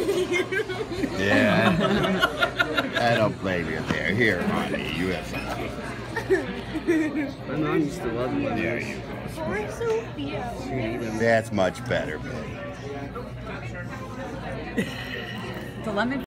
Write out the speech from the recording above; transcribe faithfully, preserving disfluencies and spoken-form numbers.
Yeah, I don't blame you there. Here, honey, you have some. My mom used to love lemons. There you Poor Sophia. go. That's much better, baby. The lemon